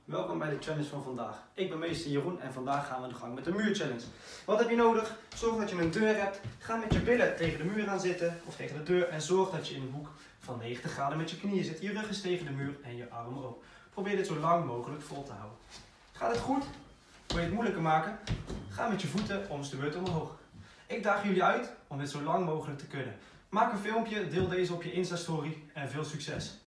Welkom bij de challenge van vandaag. Ik ben meester Jeroen en vandaag gaan we aan de gang met de muurchallenge. Wat heb je nodig? Zorg dat je een deur hebt. Ga met je billen tegen de muur aan zitten of tegen de deur en zorg dat je in een hoek van 90 graden met je knieën zit. Je rug is tegen de muur en je armen ook. Probeer dit zo lang mogelijk vol te houden. Gaat het goed? Wil je het moeilijker maken? Ga met je voeten om de beurt omhoog. Ik daag jullie uit om dit zo lang mogelijk te kunnen. Maak een filmpje, deel deze op je Insta-story en veel succes!